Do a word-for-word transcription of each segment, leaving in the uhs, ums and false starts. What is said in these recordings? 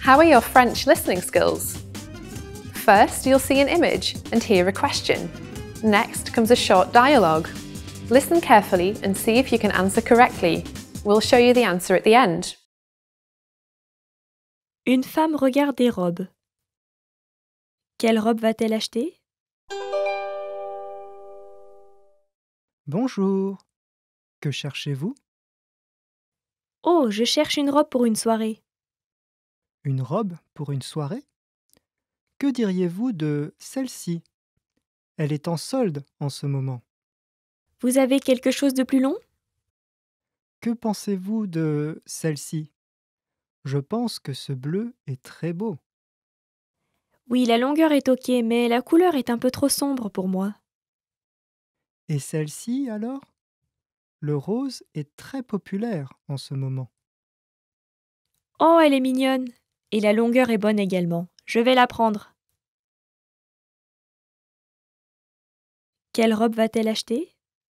How are your French listening skills? First, you'll see an image and hear a question. Next comes a short dialogue. Listen carefully and see if you can answer correctly. We'll show you the answer at the end. Une femme regarde des robes. Quelle robe va-t-elle acheter? Bonjour. Que cherchez-vous? Oh, je cherche une robe pour une soirée. Une robe pour une soirée? Que diriez-vous de celle-ci? Elle est en solde en ce moment. Vous avez quelque chose de plus long? Que pensez-vous de celle-ci? Je pense que ce bleu est très beau. Oui, la longueur est ok, mais la couleur est un peu trop sombre pour moi. Et celle-ci alors? Le rose est très populaire en ce moment. Oh, elle est mignonne! Et la longueur est bonne également. Je vais la prendre. Quelle robe va-t-elle acheter?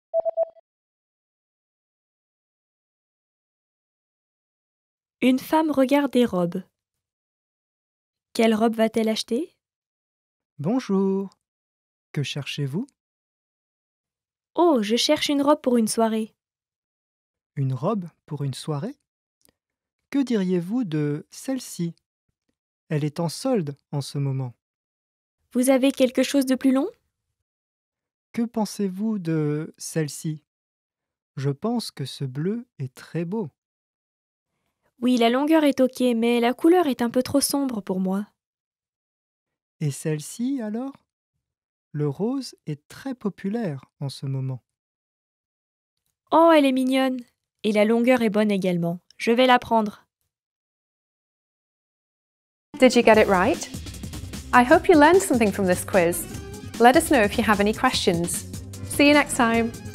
Une femme regarde des robes. Quelle robe va-t-elle acheter? Bonjour. Que cherchez-vous? Oh, je cherche une robe pour une soirée. Une robe pour une soirée? Que diriez-vous de celle-ci? Elle est en solde en ce moment. Vous avez quelque chose de plus long? Que pensez-vous de celle-ci? Je pense que ce bleu est très beau. Oui, la longueur est ok, mais la couleur est un peu trop sombre pour moi. Et celle-ci alors? Le rose est très populaire en ce moment. Oh, elle est mignonne! Et la longueur est bonne également. Je vais la prendre. Did you get it right? I hope you learned something from this quiz. Let us know if you have any questions. See you next time.